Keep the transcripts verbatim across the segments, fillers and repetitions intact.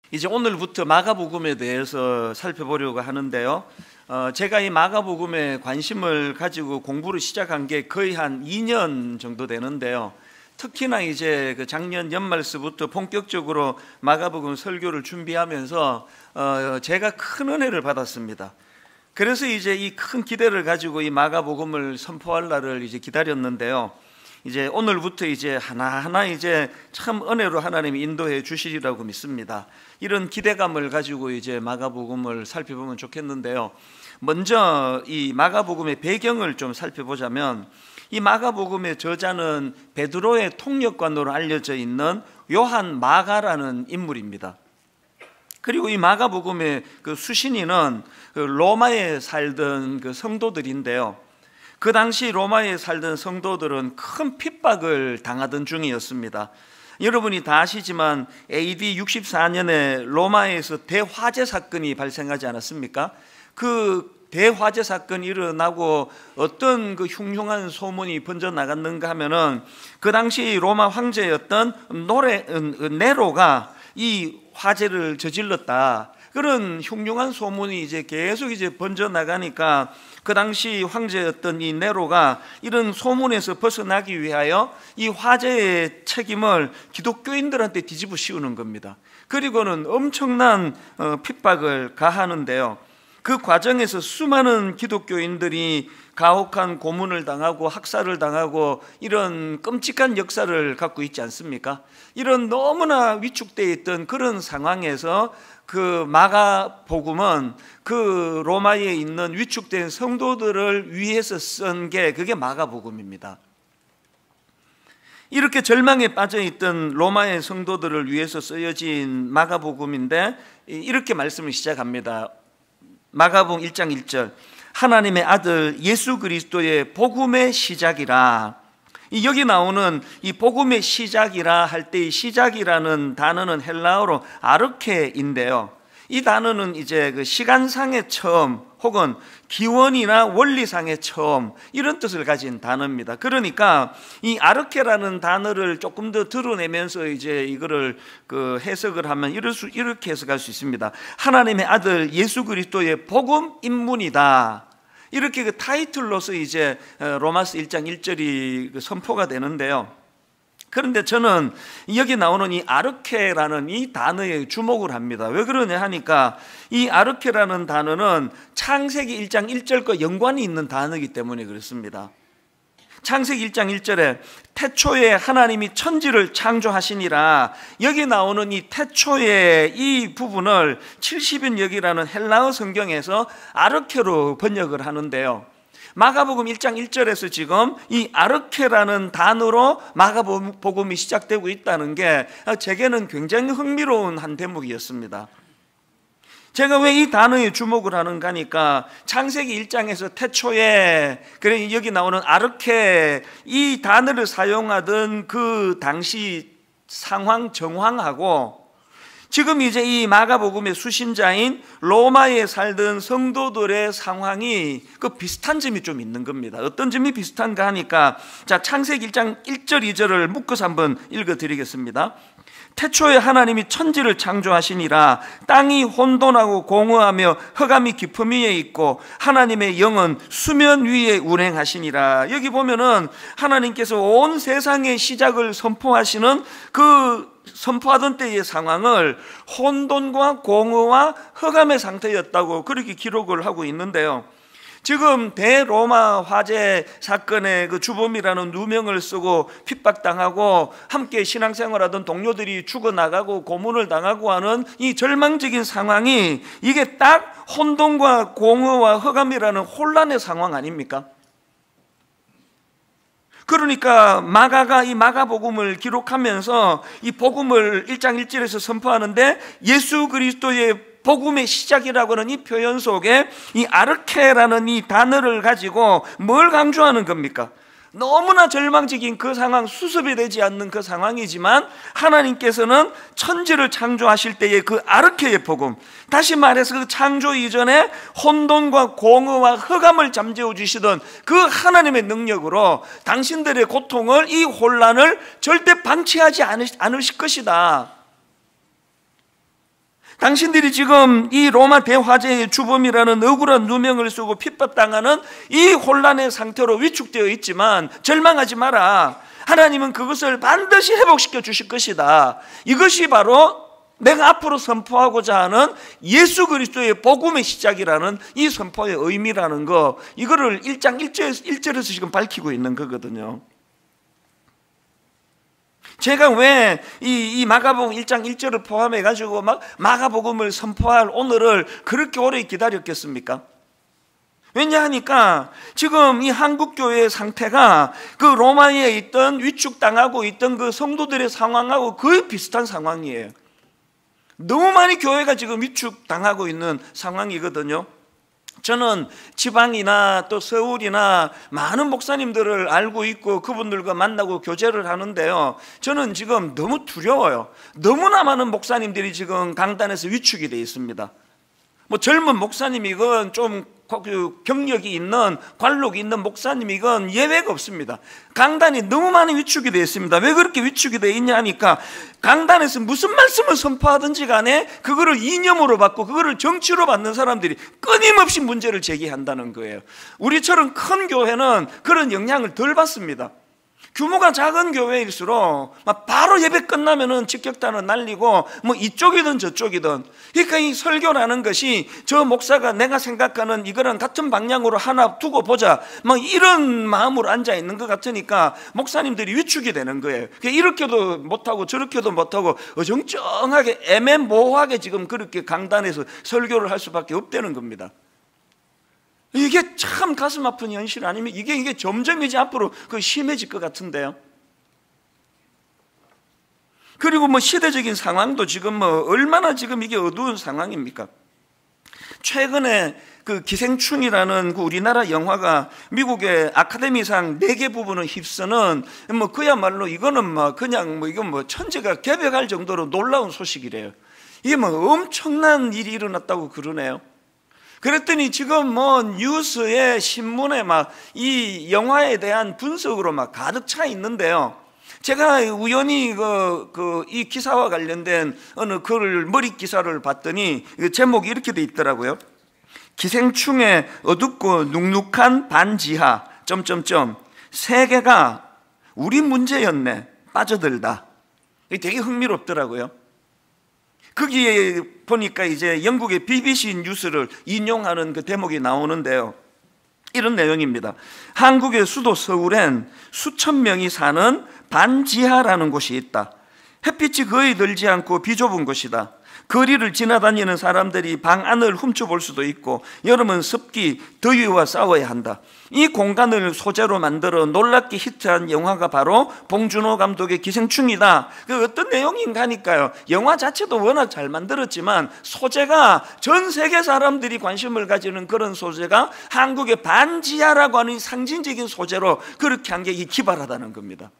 이제 오늘부터 마가복음에 대해서 살펴보려고 하는데요. 어, 제가 이 마가복음에 관심을 가지고 공부를 시작한 게 거의 한 이 년 정도 되는데요. 특히나 이제 그 작년 연말서부터 본격적으로 마가복음 설교를 준비하면서 어, 제가 큰 은혜를 받았습니다. 그래서 이제 이 큰 기대를 가지고 이 마가복음을 선포할 날을 이제 기다렸는데요. 이제 오늘부터 이제 하나하나 이제 참 은혜로 하나님이 인도해 주시리라고 믿습니다. 이런 기대감을 가지고 이제 마가복음을 살펴보면 좋겠는데요. 먼저 이 마가복음의 배경을 좀 살펴보자면, 이 마가복음의 저자는 베드로의 통역관으로 알려져 있는 요한 마가라는 인물입니다. 그리고 이 마가복음의 그 수신인은 그 로마에 살던 그 성도들인데요. 그 당시 로마에 살던 성도들은 큰 핍박을 당하던 중이었습니다. 여러분이 다 아시지만 에이디 육십사 년에 로마에서 대화재 사건이 발생하지 않았습니까? 그 대화재 사건이 일어나고 어떤 그 흉흉한 소문이 번져 나갔는가 하면은 그 당시 로마 황제였던 노레, 네로가 이 화재를 저질렀다, 그런 흉흉한 소문이 이제 계속 이제 번져 나가니까 그 당시 황제였던 이 네로가 이런 소문에서 벗어나기 위하여 이 화재의 책임을 기독교인들한테 뒤집어 씌우는 겁니다. 그리고는 엄청난 핍박을 가하는데요. 그 과정에서 수많은 기독교인들이 가혹한 고문을 당하고 학살을 당하고 이런 끔찍한 역사를 갖고 있지 않습니까? 이런 너무나 위축되어 있던 그런 상황에서 그 마가복음은 그 로마에 있는 위축된 성도들을 위해서 쓴 게 그게 마가복음입니다. 이렇게 절망에 빠져있던 로마의 성도들을 위해서 쓰여진 마가복음인데 이렇게 말씀을 시작합니다. 마가복음 일 장 일 절, 하나님의 아들 예수 그리스도의 복음의 시작이라. 여기 나오는 이 복음의 시작이라 할 때 이 시작이라는 단어는 헬라어로 아르케인데요. 이 단어는 이제 그 시간상의 처음 혹은 기원이나 원리상의 처음, 이런 뜻을 가진 단어입니다. 그러니까 이 아르케라는 단어를 조금 더 드러내면서 이제 이거를 그 해석을 하면 이럴 수, 이렇게 해석할 수 있습니다. 하나님의 아들 예수 그리스도의 복음 인문이다. 이렇게 그 타이틀로서 이제 로마서 일 장 일 절이 선포가 되는데요. 그런데 저는 여기 나오는 이 아르케라는 이 단어에 주목을 합니다. 왜 그러냐 하니까 이 아르케라는 단어는 창세기 일 장 일 절과 연관이 있는 단어이기 때문에 그렇습니다. 창세기 일 장 일 절에 태초에 하나님이 천지를 창조하시니라, 여기 나오는 이 태초의 이 부분을 칠십인역이라는 헬라어 성경에서 아르케로 번역을 하는데요. 마가복음 일 장 일 절에서 지금 이 아르케라는 단어로 마가복음이 시작되고 있다는 게 제게는 굉장히 흥미로운 한 대목이었습니다. 제가 왜 이 단어에 주목을 하는가 하니까 창세기 일 장에서 태초에, 그래 여기 나오는 아르케, 이 단어를 사용하던 그 당시 상황 정황하고 지금 이제 이 마가복음의 수신자인 로마에 살던 성도들의 상황이 그 비슷한 점이 좀 있는 겁니다. 어떤 점이 비슷한가 하니까, 자, 창세기 일 장 일 절 이 절을 묶어서 한번 읽어드리겠습니다. 태초에 하나님이 천지를 창조하시니라, 땅이 혼돈하고 공허하며 흑암이 깊음 위에 있고 하나님의 영은 수면 위에 운행하시니라. 여기 보면은 하나님께서 온 세상의 시작을 선포하시는 그 선포하던 때의 상황을 혼돈과 공허와 흑암의 상태였다고 그렇게 기록을 하고 있는데요. 지금 대로마 화재 사건의 그 주범이라는 누명을 쓰고 핍박당하고 함께 신앙생활하던 동료들이 죽어나가고 고문을 당하고 하는 이 절망적인 상황이, 이게 딱 혼돈과 공허와 흑암이라는 혼란의 상황 아닙니까? 그러니까 마가가 이 마가복음을 기록하면서 이 복음을 일 장 일 절에서 선포하는데 예수 그리스도의 복음의 시작이라고 하는 이 표현 속에 이 아르케라는 이 단어를 가지고 뭘 강조하는 겁니까? 너무나 절망적인 그 상황, 수습이 되지 않는 그 상황이지만 하나님께서는 천지를 창조하실 때의 그 아르케의 복음, 다시 말해서 그 창조 이전에 혼돈과 공허와 흑암을 잠재워 주시던 그 하나님의 능력으로 당신들의 고통을, 이 혼란을 절대 방치하지 않으실 것이다. 당신들이 지금 이 로마 대화재의 주범이라는 억울한 누명을 쓰고 핍박당하는 이 혼란의 상태로 위축되어 있지만 절망하지 마라. 하나님은 그것을 반드시 회복시켜 주실 것이다. 이것이 바로 내가 앞으로 선포하고자 하는 예수 그리스도의 복음의 시작이라는 이 선포의 의미라는 거, 이거를 일 장 일 절에서 지금 밝히고 있는 거거든요. 제가 왜 이 마가복음 일 장 일 절을 포함해 가지고 막 마가복음을 선포할 오늘을 그렇게 오래 기다렸겠습니까? 왜냐하니까 지금 이 한국 교회의 상태가 그 로마에 있던 위축당하고 있던 그 성도들의 상황하고 거의 비슷한 상황이에요. 너무 많이 교회가 지금 위축당하고 있는 상황이거든요. 저는 지방이나 또 서울이나 많은 목사님들을 알고 있고 그분들과 만나고 교제를 하는데요, 저는 지금 너무 두려워요. 너무나 많은 목사님들이 지금 강단에서 위축이 되어 있습니다. 뭐 젊은 목사님이건 좀 경력이 있는 관록이 있는 목사님이건 예외가 없습니다. 강단이 너무 많이 위축이 되어 있습니다. 왜 그렇게 위축이 되어 있냐 하니까 강단에서 무슨 말씀을 선포하든지 간에 그거를 이념으로 받고 그거를 정치로 받는 사람들이 끊임없이 문제를 제기한다는 거예요. 우리처럼 큰 교회는 그런 영향을 덜 받습니다. 규모가 작은 교회일수록 막 바로 예배 끝나면은 직격탄을 날리고 뭐 이쪽이든 저쪽이든, 그러니까 이 설교라는 것이 저 목사가 내가 생각하는 이거랑 같은 방향으로 하나 두고 보자 뭐 이런 마음으로 앉아 있는 것 같으니까 목사님들이 위축이 되는 거예요. 이렇게도 못하고 저렇게도 못하고 어정쩡하게 애매모호하게 지금 그렇게 강단에서 설교를 할 수밖에 없다는 겁니다. 이게 참 가슴 아픈 현실 아니면 이게 이게 점점 이제 앞으로 그 심해질 것 같은데요. 그리고 뭐 시대적인 상황도 지금 뭐 얼마나 지금 이게 어두운 상황입니까? 최근에 그 기생충이라는 그 우리나라 영화가 미국의 아카데미상 네 개 부분을 휩쓰는 뭐 그야말로 이거는 뭐 그냥 뭐 이건 뭐 천재가 개벽할 정도로 놀라운 소식이래요. 이게 뭐 엄청난 일이 일어났다고 그러네요. 그랬더니 지금 뭐 뉴스에 신문에 막 이 영화에 대한 분석으로 막 가득 차 있는데요. 제가 우연히 그, 그 이 기사와 관련된 어느 글 머리 기사를 봤더니 제목이 이렇게 돼 있더라고요. 기생충의 어둡고 눅눅한 반지하 점점점 세계가 우리 문제였네 빠져들다. 되게 흥미롭더라고요. 거기에 보니까 이제 영국의 비비씨 뉴스를 인용하는 그 대목이 나오는데요, 이런 내용입니다. 한국의 수도 서울엔 수천 명이 사는 반지하라는 곳이 있다. 햇빛이 거의 들지 않고 비좁은 곳이다. 거리를 지나다니는 사람들이 방 안을 훔쳐볼 수도 있고 여름은 습기, 더위와 싸워야 한다. 이 공간을 소재로 만들어 놀랍게 히트한 영화가 바로 봉준호 감독의 기생충이다. 그 어떤 내용인가 하니까요, 영화 자체도 워낙 잘 만들었지만 소재가 전 세계 사람들이 관심을 가지는 그런 소재가 한국의 반지하라고 하는 상징적인 소재로 그렇게 한 게 기발하다는 겁니다.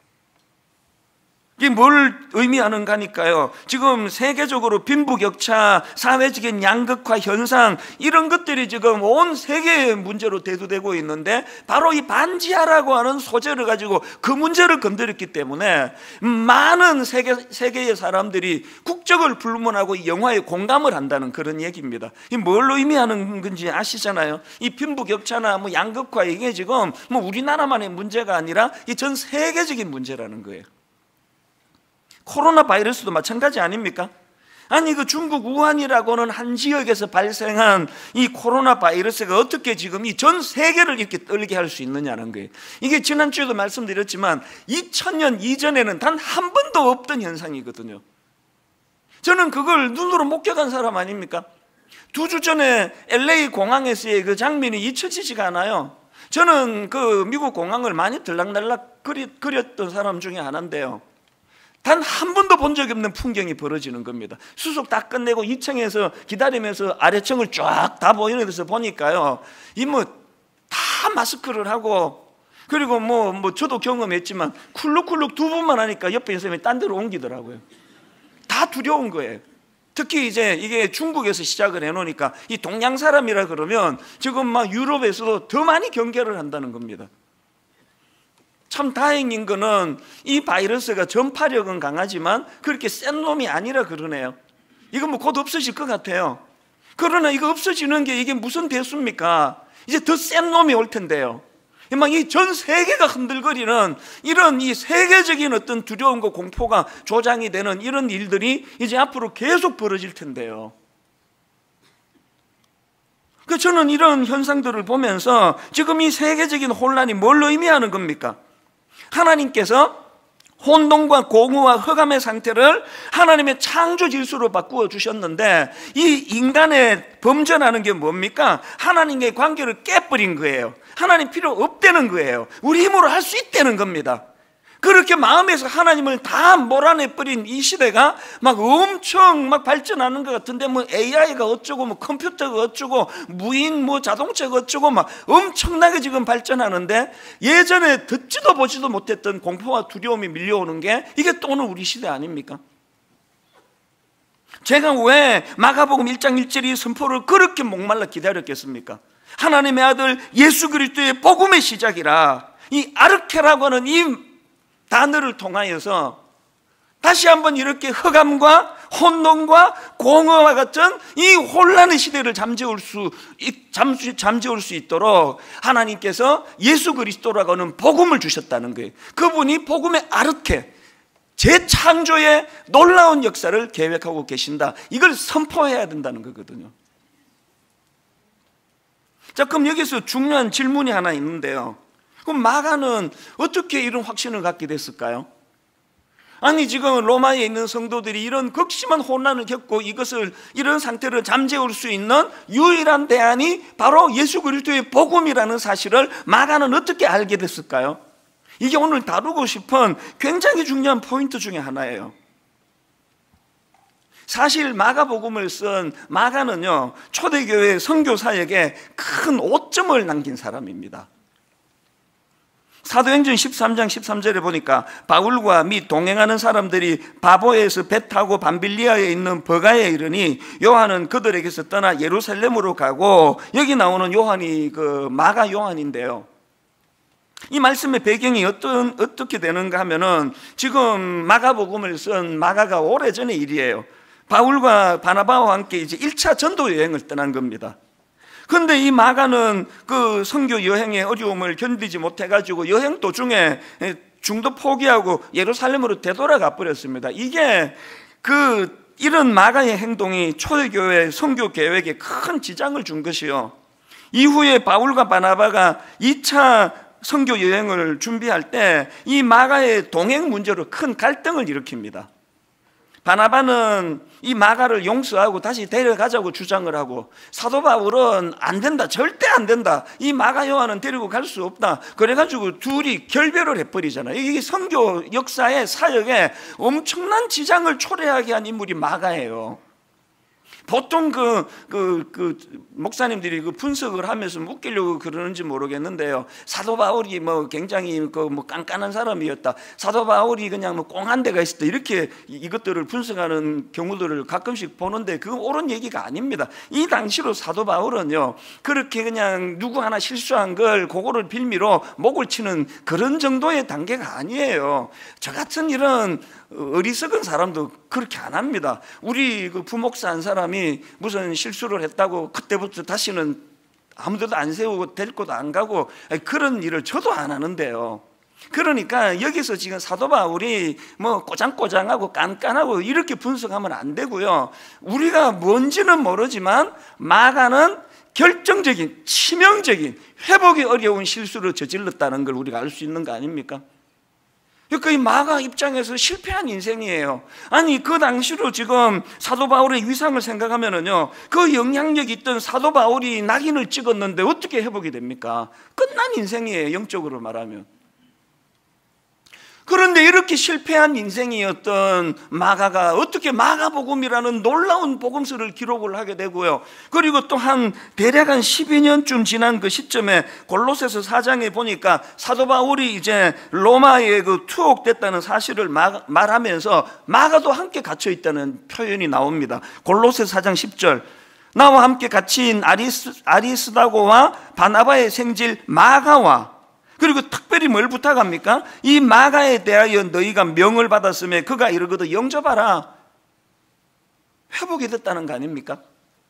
이게 뭘 의미하는가 하니까요, 지금 세계적으로 빈부격차, 사회적인 양극화 현상, 이런 것들이 지금 온 세계의 문제로 대두되고 있는데 바로 이 반지하라고 하는 소재를 가지고 그 문제를 건드렸기 때문에 많은 세계, 세계의 사람들이 국적을 불문하고 이 영화에 공감을 한다는 그런 얘기입니다. 이 뭘 의미하는 건지 아시잖아요. 이 빈부격차나 뭐 양극화, 이게 지금 뭐 우리나라만의 문제가 아니라 이 전 세계적인 문제라는 거예요. 코로나 바이러스도 마찬가지 아닙니까? 아니 그 중국 우한이라고는 한 지역에서 발생한 이 코로나 바이러스가 어떻게 지금 이 전 세계를 이렇게 떨게 할 수 있느냐는 거예요. 이게 지난주에도 말씀드렸지만 이천 년 이전에는 단 한 번도 없던 현상이거든요. 저는 그걸 눈으로 목격한 사람 아닙니까? 두 주 전에 엘에이 공항에서의 그 장면이 잊혀지지가 않아요. 저는 그 미국 공항을 많이 들락날락 그렸던 사람 중에 하나인데요, 단 한 번도 본 적이 없는 풍경이 벌어지는 겁니다. 수속 다 끝내고 이 층에서 기다리면서 아래층을 쫙 다 보이는 데서 보니까요, 이 뭐 다 마스크를 하고, 그리고 뭐, 뭐 저도 경험했지만 쿨룩쿨룩 두 번만 하니까 옆에 있는 사람이 딴 데로 옮기더라고요. 다 두려운 거예요. 특히 이제 이게 중국에서 시작을 해놓으니까 이 동양 사람이라 그러면 지금 막 유럽에서도 더 많이 경계를 한다는 겁니다. 참 다행인 거는 이 바이러스가 전파력은 강하지만 그렇게 센 놈이 아니라 그러네요. 이건 뭐 곧 없어질 것 같아요. 그러나 이거 없어지는 게 이게 무슨 대수입니까? 이제 더 센 놈이 올 텐데요. 막 이 전 세계가 흔들거리는 이런 이 세계적인 어떤 두려움과 공포가 조장이 되는 이런 일들이 이제 앞으로 계속 벌어질 텐데요. 그 저는 이런 현상들을 보면서 지금 이 세계적인 혼란이 뭘 의미하는 겁니까? 하나님께서 혼돈과 공허와 흑암의 상태를 하나님의 창조 질서로 바꾸어 주셨는데 이 인간의 범죄라는 게 뭡니까? 하나님과의 관계를 깨버린 거예요. 하나님 필요 없다는 거예요. 우리 힘으로 할 수 있다는 겁니다. 그렇게 마음에서 하나님을 다 몰아내버린 이 시대가 막 엄청 막 발전하는 것 같은데 뭐 에이아이가 어쩌고 뭐 컴퓨터가 어쩌고 무인 뭐 자동차가 어쩌고 막 엄청나게 지금 발전하는데 예전에 듣지도 보지도 못했던 공포와 두려움이 밀려오는 게 이게 또 오늘 우리 시대 아닙니까? 제가 왜 마가복음 일 장 일 절 이 선포를 그렇게 목말라 기다렸겠습니까? 하나님의 아들 예수 그리스도의 복음의 시작이라 이 아르케라고 하는 이 단어를 통하여서 다시 한번 이렇게 흑암과 혼돈과 공허와 같은 이 혼란의 시대를 잠재울 수, 잠재울 수 있도록 하나님께서 예수 그리스도라고 하는 복음을 주셨다는 거예요. 그분이 복음의 아르케, 재창조의 놀라운 역사를 계획하고 계신다. 이걸 선포해야 된다는 거거든요. 자, 그럼 여기서 중요한 질문이 하나 있는데요. 그럼 마가는 어떻게 이런 확신을 갖게 됐을까요? 아니 지금 로마에 있는 성도들이 이런 극심한 혼란을 겪고 이것을 이런 상태를 잠재울 수 있는 유일한 대안이 바로 예수 그리스도의 복음이라는 사실을 마가는 어떻게 알게 됐을까요? 이게 오늘 다루고 싶은 굉장히 중요한 포인트 중에 하나예요. 사실 마가복음을 쓴 마가는요 초대교회 선교사역에 큰 오점을 남긴 사람입니다. 사도행전 십삼 장 십삼 절에 보니까 바울과 및 동행하는 사람들이 바보에서 배 타고 밤빌리아에 있는 버가에 이르니 요한은 그들에게서 떠나 예루살렘으로 가고, 여기 나오는 요한이 그 마가 요한인데요. 이 말씀의 배경이 어떤, 어떻게 되는가 하면은 지금 마가복음을 쓴 마가가 오래전의 일이에요. 바울과 바나바와 함께 이제 일 차 전도 여행을 떠난 겁니다. 그런데 이 마가는 그 선교 여행의 어려움을 견디지 못해가지고 여행 도중에 중도 포기하고 예루살렘으로 되돌아가 버렸습니다. 이게 그 이런 마가의 행동이 초대교회 선교 계획에 큰 지장을 준 것이요. 이후에 바울과 바나바가 이 차 선교 여행을 준비할 때 이 마가의 동행 문제로 큰 갈등을 일으킵니다. 바나바는 이 마가를 용서하고 다시 데려가자고 주장을 하고, 사도 바울은 안 된다, 절대 안 된다, 이 마가 요한은 데리고 갈 수 없다. 그래가지고 둘이 결별을 해버리잖아요. 이게 선교 역사의 사역에 엄청난 지장을 초래하게 한 인물이 마가예요. 보통 그, 그, 그, 목사님들이 그 분석을 하면서 웃기려고 그러는지 모르겠는데요. 사도 바울이 뭐 굉장히 그 뭐 깐깐한 사람이었다. 사도 바울이 그냥 뭐 꽁한 데가 있었다. 이렇게 이것들을 분석하는 경우들을 가끔씩 보는데 그건 옳은 얘기가 아닙니다. 이 당시로 사도 바울은요, 그렇게 그냥 누구 하나 실수한 걸 그거를 빌미로 목을 치는 그런 정도의 단계가 아니에요. 저 같은 이런 어리석은 사람도 그렇게 안 합니다. 우리 그 부목사 한 사람이 무슨 실수를 했다고 그때부터 다시는 아무데도 안 세우고 데리고도 안 가고 그런 일을 저도 안 하는데요. 그러니까 여기서 지금 사도 바울이 뭐 꼬장꼬장하고 깐깐하고 이렇게 분석하면 안 되고요. 우리가 뭔지는 모르지만 마가는 결정적인 치명적인 회복이 어려운 실수를 저질렀다는 걸 우리가 알 수 있는 거 아닙니까? 그러니까 이 마가 입장에서 실패한 인생이에요. 아니 그 당시로 지금 사도 바울의 위상을 생각하면은요, 그 영향력이 있던 사도 바울이 낙인을 찍었는데 어떻게 회복이 됩니까? 끝난 인생이에요, 영적으로 말하면. 그런데 이렇게 실패한 인생이었던 마가가 어떻게 마가복음이라는 놀라운 복음서를 기록을 하게 되고요. 그리고 또 한 대략 한 십이 년쯤 지난 그 시점에 골로새서 사 장에 보니까 사도 바울이 이제 로마에 그 투옥됐다는 사실을 말하면서 마가도 함께 갇혀 있다는 표현이 나옵니다. 골로새 사 장 십 절, 나와 함께 갇힌 아리스, 아리스다고와 바나바의 생질 마가와, 그리고 특별히 뭘 부탁합니까? 이 마가에 대하여 너희가 명을 받았으며 그가 이르거든 영접하라. 회복이 됐다는 거 아닙니까?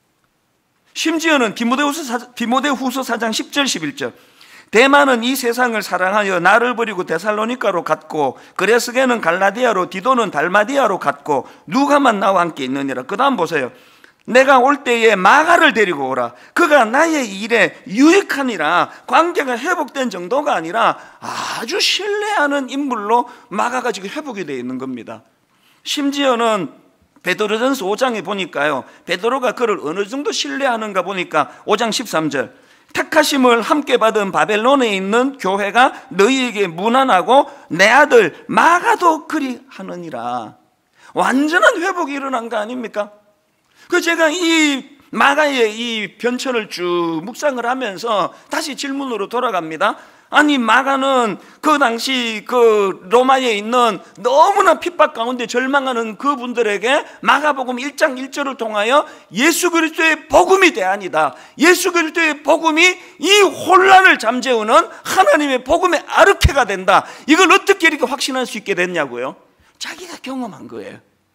심지어는 디모데후서 디모데후서 사 장 십 절 십일 절, 데마는 이 세상을 사랑하여 나를 버리고 데살로니가로 갔고 그레스게는 갈라디아로 디도는 달마디아로 갔고 누가만 나와 함께 있느니라. 그 다음 보세요. 내가 올 때에 마가를 데리고 오라. 그가 나의 일에 유익하니라. 관계가 회복된 정도가 아니라 아주 신뢰하는 인물로 마가가 지금 회복이 되어 있는 겁니다. 심지어는 베드로전서 오 장에 보니까요, 베드로가 그를 어느 정도 신뢰하는가 보니까 오 장 십삼 절, 택하심을 함께 받은 바벨론에 있는 교회가 너희에게 무난하고 내 아들 마가도 그리 하느니라. 완전한 회복이 일어난 거 아닙니까? 그 제가 이 마가의 이 변천을 쭉 묵상을 하면서 다시 질문으로 돌아갑니다. 아니, 마가는 그 당시 그 로마에 있는 너무나 핍박 가운데 절망하는 그분들에게 마가복음 일 장 일 절을 통하여 예수 그리스도의 복음이 대안이다, 예수 그리스도의 복음이 이 혼란을 잠재우는 하나님의 복음의 아르케가 된다, 이걸 어떻게 이렇게 확신할 수 있게 됐냐고요? 자기가 경험한 거예요.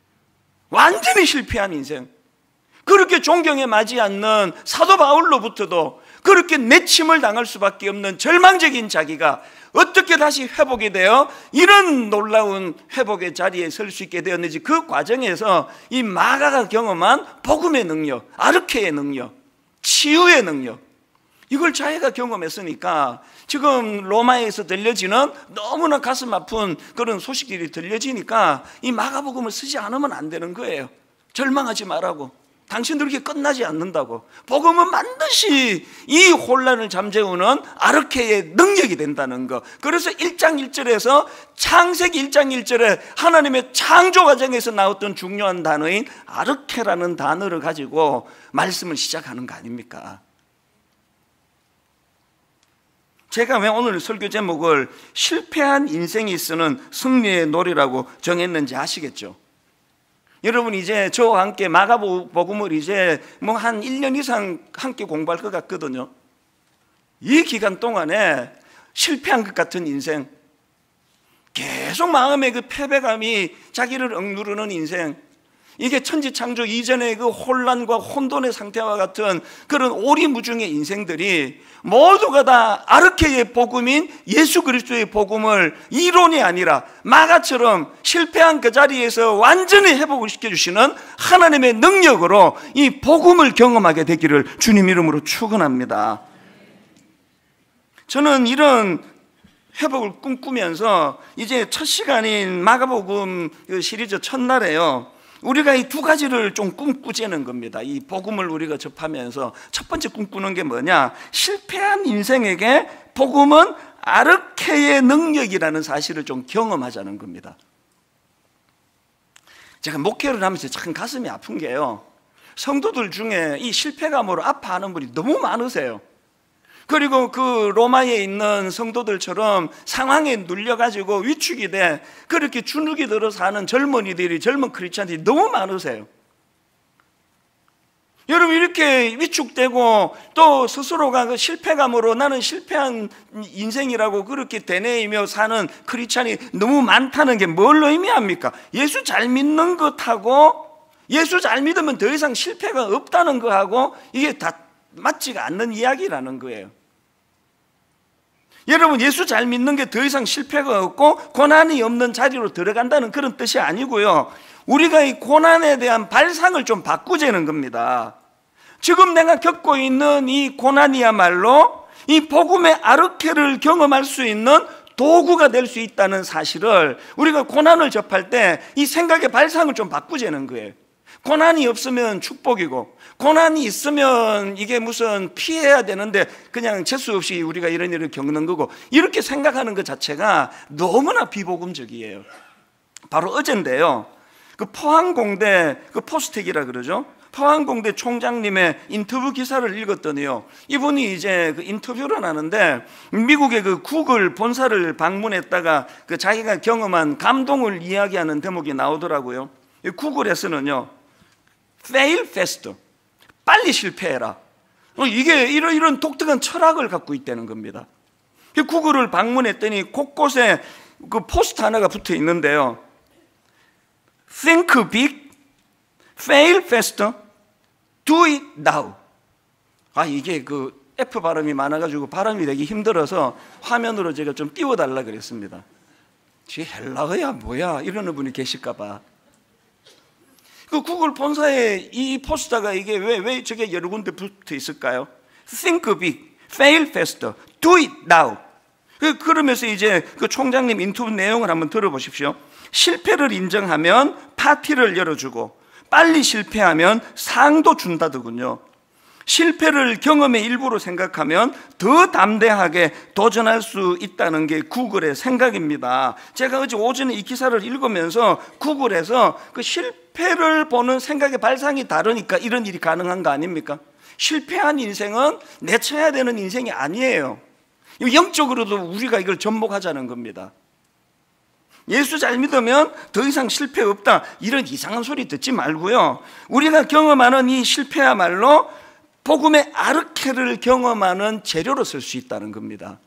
완전히 실패한 인생, 그렇게 존경에 맞지 않는 사도 바울로부터도 그렇게 내침을 당할 수밖에 없는 절망적인 자기가 어떻게 다시 회복이 되어 이런 놀라운 회복의 자리에 설 수 있게 되었는지, 그 과정에서 이 마가가 경험한 복음의 능력, 아르케의 능력, 치유의 능력, 이걸 자기가 경험했으니까 지금 로마에서 들려지는 너무나 가슴 아픈 그런 소식들이 들려지니까 이 마가복음을 쓰지 않으면 안 되는 거예요. 절망하지 말라고, 당신들 이렇게 끝나지 않는다고. 복음은 반드시 이 혼란을 잠재우는 아르케의 능력이 된다는 거. 그래서 일 장 일 절에서 창세기 일 장 일 절에 하나님의 창조 과정에서 나왔던 중요한 단어인 아르케라는 단어를 가지고 말씀을 시작하는 거 아닙니까? 제가 왜 오늘 설교 제목을 실패한 인생이 쓰는 승리의 노래라고 정했는지 아시겠죠? 여러분, 이제 저와 함께 마가복음을 이제 뭐 한 일 년 이상 함께 공부할 것 같거든요. 이 기간 동안에 실패한 것 같은 인생, 계속 마음의 그 패배감이 자기를 억누르는 인생, 이게 천지창조 이전의 그 혼란과 혼돈의 상태와 같은 그런 오리무중의 인생들이 모두가 다 아르케의 복음인 예수 그리스도의 복음을 이론이 아니라 마가처럼 실패한 그 자리에서 완전히 회복을 시켜주시는 하나님의 능력으로 이 복음을 경험하게 되기를 주님 이름으로 축원합니다. 저는 이런 회복을 꿈꾸면서 이제 첫 시간인 마가복음 시리즈 첫날에요, 우리가 이 두 가지를 좀 꿈꾸자는 겁니다. 이 복음을 우리가 접하면서 첫 번째 꿈꾸는 게 뭐냐? 실패한 인생에게 복음은 아르케의 능력이라는 사실을 좀 경험하자는 겁니다. 제가 목회를 하면서 참 가슴이 아픈 게요, 성도들 중에 이 실패감으로 아파하는 분이 너무 많으세요. 그리고 그 로마에 있는 성도들처럼 상황에 눌려가지고 위축이 돼 그렇게 주눅이 들어서 하는 젊은이들이, 젊은 크리스찬들이 너무 많으세요. 여러분, 이렇게 위축되고 또 스스로가 그 실패감으로 나는 실패한 인생이라고 그렇게 되뇌이며 사는 크리스찬이 너무 많다는 게 뭘 의미합니까? 예수 잘 믿는 것하고, 예수 잘 믿으면 더 이상 실패가 없다는 것하고 이게 다 맞지가 않는 이야기라는 거예요. 여러분, 예수 잘 믿는 게 더 이상 실패가 없고 고난이 없는 자리로 들어간다는 그런 뜻이 아니고요, 우리가 이 고난에 대한 발상을 좀 바꾸자는 겁니다. 지금 내가 겪고 있는 이 고난이야말로 이 복음의 아르케를 경험할 수 있는 도구가 될 수 있다는 사실을 우리가 고난을 접할 때 이 생각의 발상을 좀 바꾸자는 거예요. 고난이 없으면 축복이고, 고난이 있으면 이게 무슨 피해야 되는데 그냥 재수 없이 우리가 이런 일을 겪는 거고, 이렇게 생각하는 것 자체가 너무나 비복음적이에요. 바로 어젠데요, 그 포항공대 그 포스텍이라 그러죠, 포항공대 총장님의 인터뷰 기사를 읽었더니요, 이분이 이제 그 인터뷰를 하는데 미국의 그 구글 본사를 방문했다가 그 자기가 경험한 감동을 이야기하는 대목이 나오더라고요. 구글에서는요, fail fast, 빨리 실패해라, 이게 이런 이런 독특한 철학을 갖고 있다는 겁니다. 구글을 방문했더니 곳곳에 그 포스트 하나가 붙어 있는데요, think big, fail faster, do it now. 아, 이게 그 F 발음이 많아가지고 발음이 되기 힘들어서 화면으로 제가 좀 띄워달라 그랬습니다. 지 헬라어야 뭐야 이러는 분이 계실까봐. 그 구글 본사에 이 포스터가 이게 왜, 왜 저게 여러 군데 붙어 있을까요? Think big, fail faster, do it now. 그러면서 이제 그 총장님 인터뷰 내용을 한번 들어보십시오. 실패를 인정하면 파티를 열어주고 빨리 실패하면 상도 준다더군요. 실패를 경험의 일부로 생각하면 더 담대하게 도전할 수 있다는 게 구글의 생각입니다. 제가 어제 오전에 이 기사를 읽으면서 구글에서 그 실패를 보는 생각의 발상이 다르니까 이런 일이 가능한 거 아닙니까? 실패한 인생은 내쳐야 되는 인생이 아니에요. 영적으로도 우리가 이걸 접목하자는 겁니다. 예수 잘 믿으면 더 이상 실패 없다 이런 이상한 소리 듣지 말고요, 우리가 경험하는 이 실패야말로 복음의 아르케를 경험하는 재료로 쓸 수 있다는 겁니다.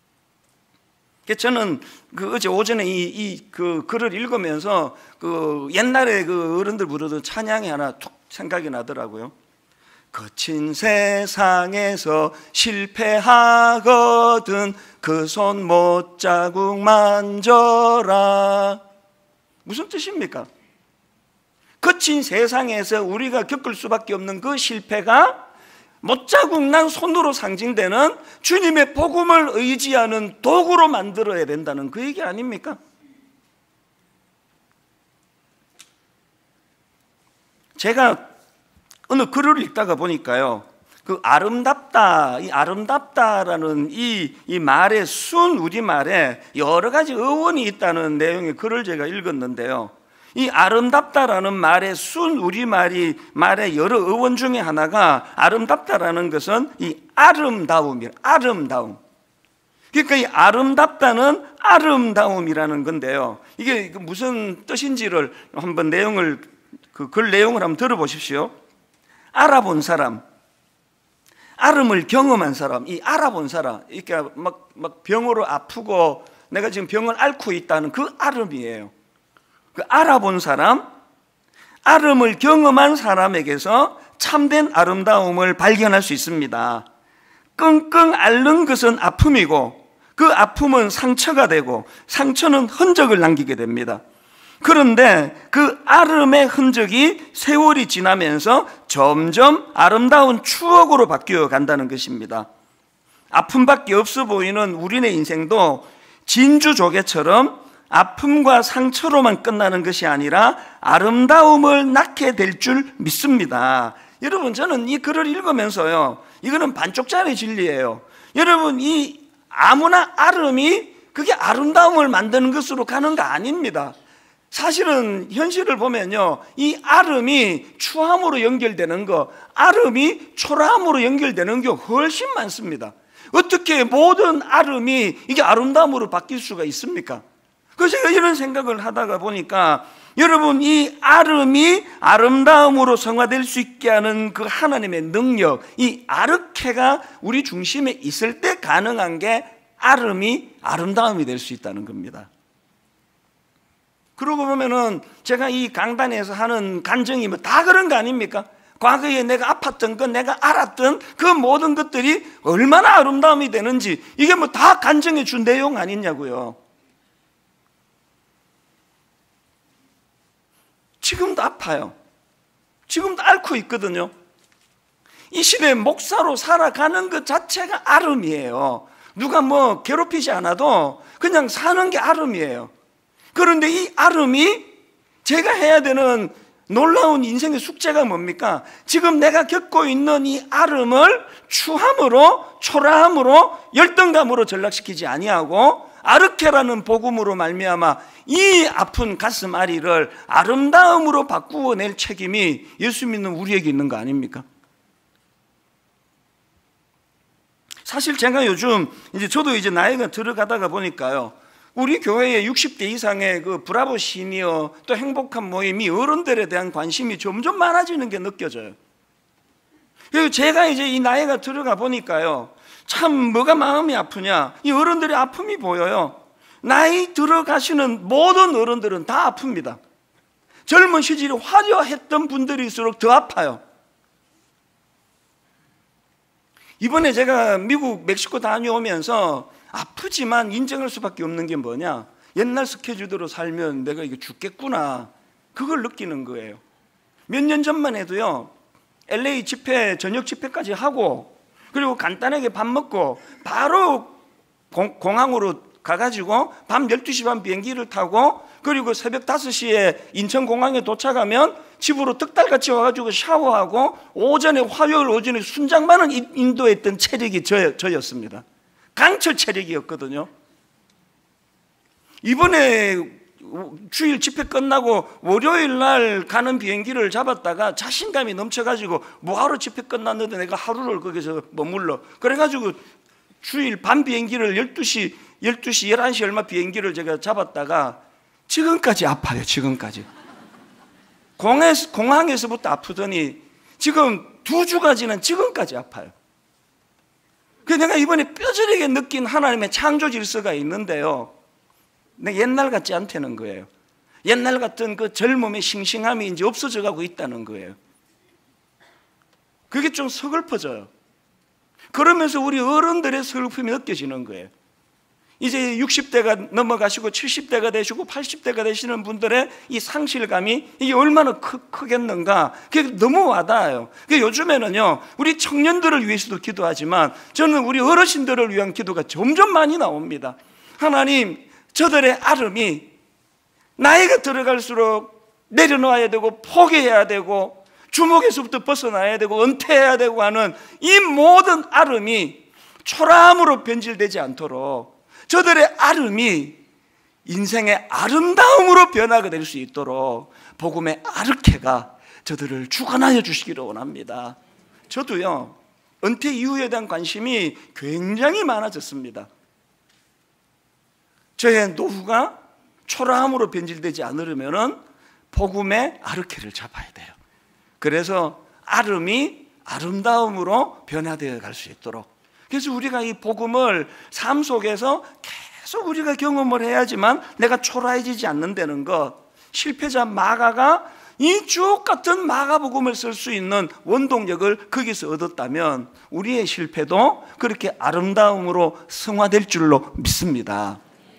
저는 그 어제 오전에 이, 이 그 글을 읽으면서 그 옛날에 그 어른들 부르던 찬양이 하나 툭 생각이 나더라고요. 거친 세상에서 실패하거든 그 손 못자국 만져라. 무슨 뜻입니까? 거친 세상에서 우리가 겪을 수밖에 없는 그 실패가 못자국 난 손으로 상징되는 주님의 복음을 의지하는 도구로 만들어야 된다는 그 얘기 아닙니까? 제가 어느 글을 읽다가 보니까요, 그 아름답다, 이 아름답다라는 이, 이 말의 순 우리말에 여러 가지 어원이 있다는 내용의 글을 제가 읽었는데요, 이 아름답다라는 말의 순 우리말이 말의 여러 어원 중에 하나가, 아름답다라는 것은 이 아름다움이에요. 아름다움. 그러니까 이 아름답다는 아름다움이라는 건데요, 이게 무슨 뜻인지를 한번 내용을, 그 글 내용을 한번 들어보십시오. 알아본 사람, 아름을 경험한 사람, 이 알아본 사람, 이렇게 막, 막 병으로 아프고 내가 지금 병을 앓고 있다는 그 아름이에요. 그 알아본 사람, 아름을 경험한 사람에게서 참된 아름다움을 발견할 수 있습니다. 끙끙 앓는 것은 아픔이고 그 아픔은 상처가 되고 상처는 흔적을 남기게 됩니다. 그런데 그 아름의 흔적이 세월이 지나면서 점점 아름다운 추억으로 바뀌어 간다는 것입니다. 아픔밖에 없어 보이는 우리네 인생도 진주조개처럼 아픔과 상처로만 끝나는 것이 아니라 아름다움을 낳게 될 줄 믿습니다. 여러분, 저는 이 글을 읽으면서요, 이거는 반쪽짜리 진리예요. 여러분, 이 아무나 아름이 그게 아름다움을 만드는 것으로 가는 거 아닙니다. 사실은 현실을 보면요, 이 아름이 추함으로 연결되는 거, 아름이 초라함으로 연결되는 게 훨씬 많습니다. 어떻게 모든 아름이 이게 아름다움으로 바뀔 수가 있습니까? 그래서 제가 이런 생각을 하다가 보니까, 여러분, 이 아름이 아름다움으로 성화될 수 있게 하는 그 하나님의 능력, 이 아르케가 우리 중심에 있을 때 가능한 게 아름이 아름다움이 될 수 있다는 겁니다. 그러고 보면은 제가 이 강단에서 하는 간증이 뭐 다 그런 거 아닙니까? 과거에 내가 아팠던 것, 내가 알았던 그 모든 것들이 얼마나 아름다움이 되는지, 이게 뭐 다 간증해 준 내용 아니냐고요. 지금도 아파요. 지금도 앓고 있거든요. 이 시대에 목사로 살아가는 것 자체가 아름이에요. 누가 뭐 괴롭히지 않아도 그냥 사는 게 아름이에요. 그런데 이 아름이 제가 해야 되는 놀라운 인생의 숙제가 뭡니까? 지금 내가 겪고 있는 이 아름을 추함으로, 초라함으로, 열등감으로 전락시키지 아니하고 아르케라는 복음으로 말미암아 이 아픈 가슴 아리를 아름다움으로 바꾸어낼 책임이 예수 믿는 우리에게 있는 거 아닙니까? 사실 제가 요즘 이제 저도 이제 나이가 들어가다가 보니까요, 우리 교회에 육십 대 이상의 그 브라보 시니어 또 행복한 모임이 어른들에 대한 관심이 점점 많아지는 게 느껴져요. 그리고 제가 이제 이 나이가 들어가 보니까요, 참 뭐가 마음이 아프냐, 이 어른들의 아픔이 보여요. 나이 들어가시는 모든 어른들은 다 아픕니다. 젊은 시절이 화려했던 분들일수록 더 아파요. 이번에 제가 미국 멕시코 다녀오면서 아프지만 인정할 수밖에 없는 게 뭐냐, 옛날 스케줄대로 살면 내가 이거 죽겠구나, 그걸 느끼는 거예요. 몇 년 전만 해도요, 엘에이 집회, 저녁 집회까지 하고, 그리고 간단하게 밥 먹고 바로 공, 공항으로 가가지고 밤 열두 시 반 비행기를 타고, 그리고 새벽 다섯 시에 인천공항에 도착하면 집으로 득달같이 와가지고 샤워하고, 오전에 화요일 오전에 순장만은 인도했던 체력이 저, 저였습니다. 강철 체력이었거든요. 이번에 주일 집회 끝나고 월요일 날 가는 비행기를 잡았다가 자신감이 넘쳐가지고 뭐하러 집회 끝났는데 내가 하루를 거기서 머물러, 그래가지고 주일 밤 비행기를 열두 시, 열두 시, 열한 시 얼마 비행기를 제가 잡았다가 지금까지 아파요. 지금까지 공항에서, 공항에서부터 아프더니 지금 두 주가 지난 지금까지 아파요. 그래서 내가 이번에 뼈저리게 느낀 하나님의 창조 질서가 있는데요, 내 옛날 같지 않다는 거예요. 옛날 같은 그 젊음의 싱싱함이 이제 없어져 가고 있다는 거예요. 그게 좀 서글퍼져요. 그러면서 우리 어른들의 슬픔이 느껴지는 거예요. 이제 육십 대가 넘어가시고 칠십 대가 되시고 팔십 대가 되시는 분들의 이 상실감이 이게 얼마나 크, 크겠는가, 그게 너무 와닿아요. 그러니까 요즘에는요, 우리 청년들을 위해서도 기도하지만 저는 우리 어르신들을 위한 기도가 점점 많이 나옵니다. 하나님, 저들의 아름이 나이가 들어갈수록 내려놓아야 되고 포기해야 되고 주먹에서부터 벗어나야 되고 은퇴해야 되고 하는 이 모든 아름이 초라함으로 변질되지 않도록, 저들의 아름이 인생의 아름다움으로 변화가 될 수 있도록 복음의 아르케가 저들을 주관하여 주시기를 원합니다. 저도요, 은퇴 이후에 대한 관심이 굉장히 많아졌습니다. 저의 노후가 초라함으로 변질되지 않으려면 복음의 아르케를 잡아야 돼요. 그래서 아름이 아름다움으로 변화되어 갈 수 있도록, 그래서 우리가 이 복음을 삶 속에서 계속 우리가 경험을 해야지만 내가 초라해지지 않는다는 것, 실패자 마가가 이 주옥 같은 마가복음을 쓸 수 있는 원동력을 거기서 얻었다면 우리의 실패도 그렇게 아름다움으로 승화될 줄로 믿습니다.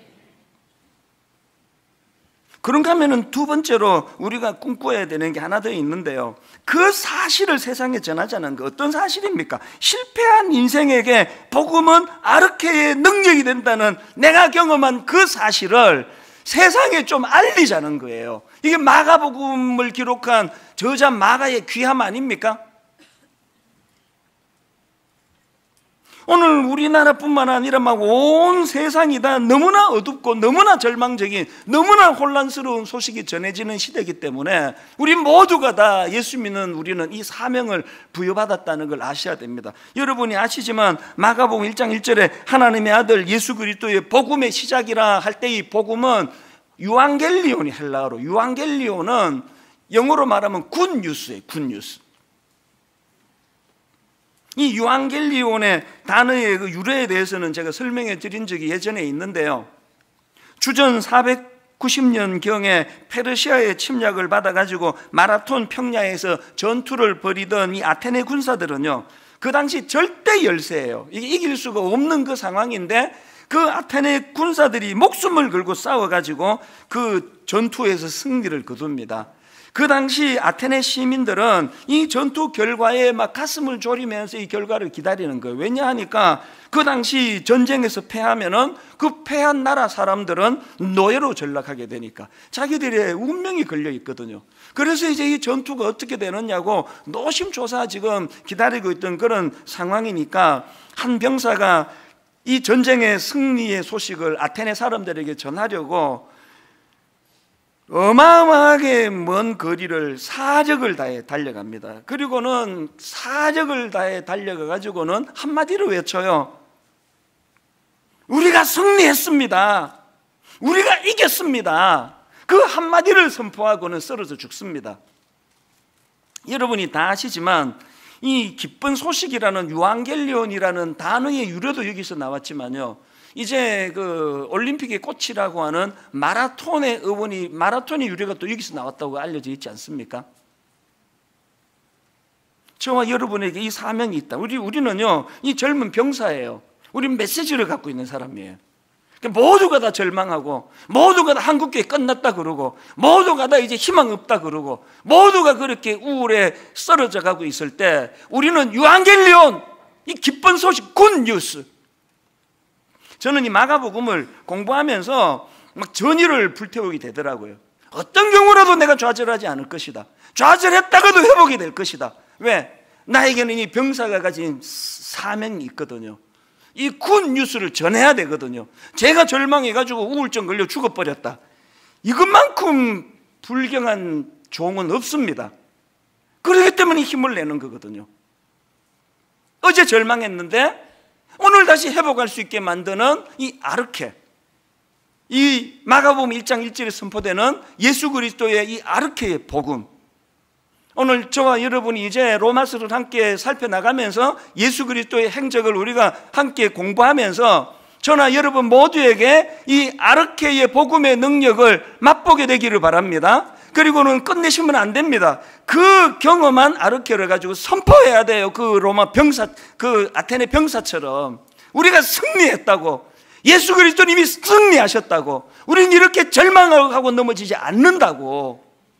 그런가 하면은 두 번째로 우리가 꿈꿔야 되는 게 하나 더 있는데요, 그 사실을 세상에 전하자는 거. 어떤 사실입니까? 실패한 인생에게 복음은 아르케의 능력이 된다는 내가 경험한 그 사실을 세상에 좀 알리자는 거예요. 이게 마가복음을 기록한 저자 마가의 귀함 아닙니까? 오늘 우리나라뿐만 아니라 막 온 세상이 다 너무나 어둡고 너무나 절망적인, 너무나 혼란스러운 소식이 전해지는 시대이기 때문에 우리 모두가 다 예수 믿는 우리는 이 사명을 부여받았다는 걸 아셔야 됩니다. 여러분이 아시지만 마가복음 일 장 일 절에 하나님의 아들 예수 그리스도의 복음의 시작이라 할 때 이 복음은 유앙겔리온이 헬라어로, 유앙겔리온은 영어로 말하면 굿뉴스예요. 굿뉴스. 이 유앙겔리온의 단어의 그 유래에 대해서는 제가 설명해 드린 적이 예전에 있는데요, 주전 사백구십 년경에 페르시아의 침략을 받아가지고 마라톤 평야에서 전투를 벌이던 이 아테네 군사들은요, 그 당시 절대 열세예요. 이게 이길 수가 없는 그 상황인데 그 아테네 군사들이 목숨을 걸고 싸워가지고 그 전투에서 승리를 거둡니다. 그 당시 아테네 시민들은 이 전투 결과에 막 가슴을 졸이면서 이 결과를 기다리는 거예요. 왜냐하니까 그 당시 전쟁에서 패하면은 그 패한 나라 사람들은 노예로 전락하게 되니까 자기들의 운명이 걸려 있거든요. 그래서 이제 이 전투가 어떻게 되느냐고 노심초사 지금 기다리고 있던 그런 상황이니까 한 병사가 이 전쟁의 승리의 소식을 아테네 사람들에게 전하려고 어마어마하게 먼 거리를 사적을 다해 달려갑니다. 그리고는 사적을 다해 달려가 가지고는 한마디로 외쳐요. 우리가 승리했습니다. 우리가 이겼습니다. 그 한마디를 선포하고는 쓰러져 죽습니다. 여러분이 다 아시지만 이 기쁜 소식이라는 유앙겔리온이라는 단어의 유래도 여기서 나왔지만요, 이제 그 올림픽의 꽃이라고 하는 마라톤의 의원이 마라톤의 유래가 또 여기서 나왔다고 알려져 있지 않습니까? 저와 여러분에게 이 사명이 있다. 우리 우리는요, 이 젊은 병사예요. 우리는 메시지를 갖고 있는 사람이에요. 모두가 다 절망하고, 모두가 다 한국교회 끝났다 그러고, 모두가 다 이제 희망 없다 그러고, 모두가 그렇게 우울에 쓰러져 가고 있을 때 우리는 유앙겔리온, 이 기쁜 소식, 굿 뉴스. 저는 이 마가복음을 공부하면서 막 전의를 불태우게 되더라고요. 어떤 경우라도 내가 좌절하지 않을 것이다. 좌절했다가도 회복이 될 것이다. 왜? 나에게는 이 병사가 가진 사명이 있거든요. 이 굿 뉴스를 전해야 되거든요. 제가 절망해가지고 우울증 걸려 죽어버렸다, 이것만큼 불경한 종은 없습니다. 그렇기 때문에 힘을 내는 거거든요. 어제 절망했는데 오늘 다시 회복할 수 있게 만드는 이 아르케, 이 마가복음 일 장 일 절에 선포되는 예수 그리스도의 이 아르케의 복음. 오늘 저와 여러분이 이제 로마서를 함께 살펴나가면서 예수 그리스도의 행적을 우리가 함께 공부하면서 저나 여러분 모두에게 이 아르케의 복음의 능력을 맛보게 되기를 바랍니다. 그리고는 끝내시면 안 됩니다. 그 경험한 아르케를 가지고 선포해야 돼요. 그 로마 병사, 그 아테네 병사처럼 우리가 승리했다고, 예수 그리스도는 이미 승리하셨다고, 우리는 이렇게 절망하고 넘어지지 않는다고.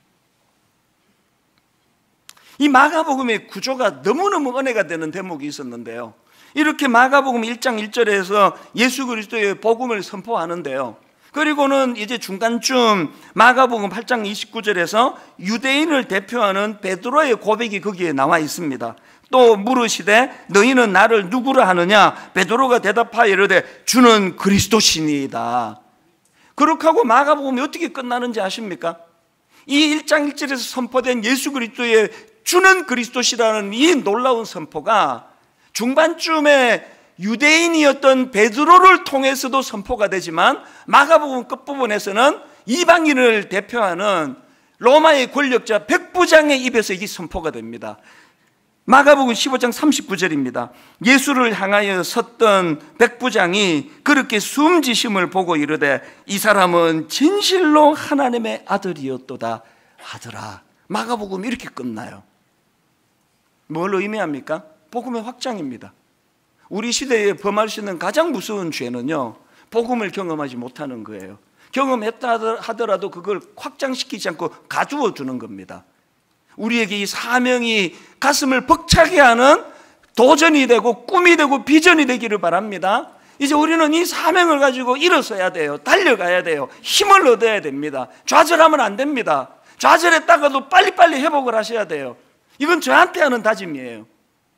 이 마가복음의 구조가 너무너무 은혜가 되는 대목이 있었는데요, 이렇게 마가복음 일 장 일 절에서 예수 그리스도의 복음을 선포하는데요, 그리고는 이제 중간쯤 마가복음 팔 장 이십구 절에서 유대인을 대표하는 베드로의 고백이 거기에 나와 있습니다. 또 물으시되 너희는 나를 누구라 하느냐? 베드로가 대답하여 이르되 주는 그리스도시니이다. 그렇게 하고 마가복음이 어떻게 끝나는지 아십니까? 이 일 장 일 절에서 선포된 예수 그리스도의 주는 그리스도시라는 이 놀라운 선포가 중반쯤에 유대인이었던 베드로를 통해서도 선포가 되지만 마가복음 끝부분에서는 이방인을 대표하는 로마의 권력자 백부장의 입에서 이게 선포가 됩니다. 마가복음 십오 장 삼십구 절입니다. 예수를 향하여 섰던 백부장이 그렇게 숨지심을 보고 이르되 이 사람은 진실로 하나님의 아들이었도다 하더라. 마가복음이 이렇게 끝나요. 뭘 의미합니까? 복음의 확장입니다. 우리 시대에 범할 수 있는 가장 무서운 죄는요, 복음을 경험하지 못하는 거예요. 경험했다 하더라도 그걸 확장시키지 않고 가두어 두는 겁니다. 우리에게 이 사명이 가슴을 벅차게 하는 도전이 되고 꿈이 되고 비전이 되기를 바랍니다. 이제 우리는 이 사명을 가지고 일어서야 돼요. 달려가야 돼요. 힘을 얻어야 됩니다. 좌절하면 안 됩니다. 좌절했다가도 빨리빨리 회복을 하셔야 돼요. 이건 저한테 하는 다짐이에요.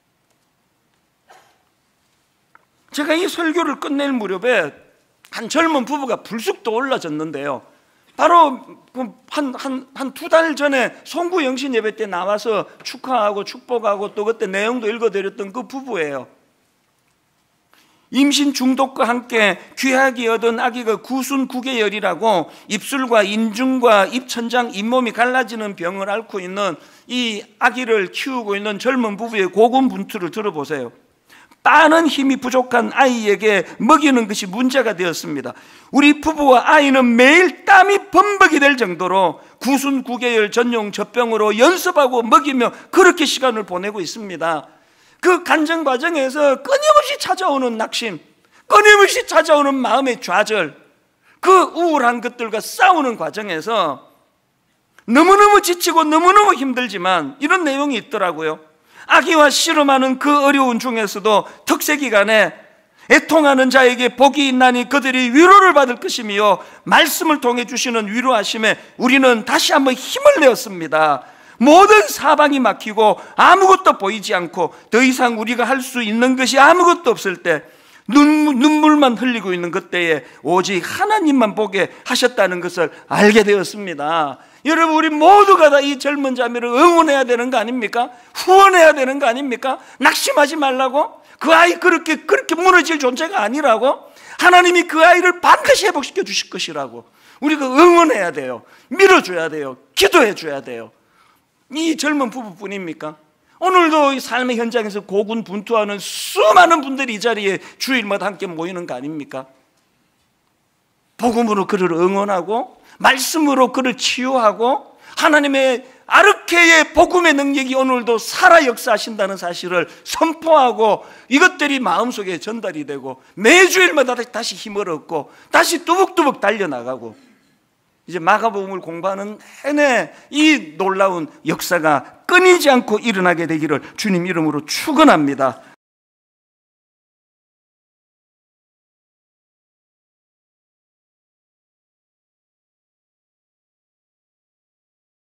제가 이 설교를 끝낼 무렵에 한 젊은 부부가 불쑥 떠올라졌는데요, 바로 한, 한, 한 두 달 전에 송구 영신 예배 때 나와서 축하하고 축복하고 또 그때 내용도 읽어드렸던 그 부부예요. 임신 중독과 함께 귀하게 얻은 아기가 구순구개열이라고 입술과 인중과 입천장, 잇몸이 갈라지는 병을 앓고 있는 이 아기를 키우고 있는 젊은 부부의 고군분투를 들어보세요. 빠는 힘이 부족한 아이에게 먹이는 것이 문제가 되었습니다. 우리 부부와 아이는 매일 땀이 범벅이 될 정도로 구순구개열 전용 젖병으로 연습하고 먹이며 그렇게 시간을 보내고 있습니다. 그 간증 과정에서 끊임없이 찾아오는 낙심, 끊임없이 찾아오는 마음의 좌절, 그 우울한 것들과 싸우는 과정에서 너무너무 지치고 너무너무 힘들지만 이런 내용이 있더라고요. 아기와 씨름하는 그 어려운 중에서도 특세기간에 애통하는 자에게 복이 있나니 그들이 위로를 받을 것이며 말씀을 통해 주시는 위로하심에 우리는 다시 한번 힘을 내었습니다. 모든 사방이 막히고 아무것도 보이지 않고 더 이상 우리가 할 수 있는 것이 아무것도 없을 때 눈물, 눈물만 흘리고 있는 그때에 오직 하나님만 보게 하셨다는 것을 알게 되었습니다. 여러분, 우리 모두가 다 이 젊은 자매를 응원해야 되는 거 아닙니까? 후원해야 되는 거 아닙니까? 낙심하지 말라고? 그 아이 그렇게 그렇게 무너질 존재가 아니라고? 하나님이 그 아이를 반드시 회복시켜 주실 것이라고 우리가 응원해야 돼요. 밀어줘야 돼요. 기도해 줘야 돼요. 이 젊은 부부뿐입니까? 오늘도 이 삶의 현장에서 고군분투하는 수많은 분들이 이 자리에 주일마다 함께 모이는 거 아닙니까? 복음으로 그를 응원하고 말씀으로 그를 치유하고 하나님의 아르케의 복음의 능력이 오늘도 살아 역사하신다는 사실을 선포하고 이것들이 마음속에 전달이 되고 매주일마다 다시 힘을 얻고 다시 뚜벅뚜벅 달려나가고 이제 마가복음을 공부하는 내내 이 놀라운 역사가 끊이지 않고 일어나게 되기를 주님 이름으로 축원합니다.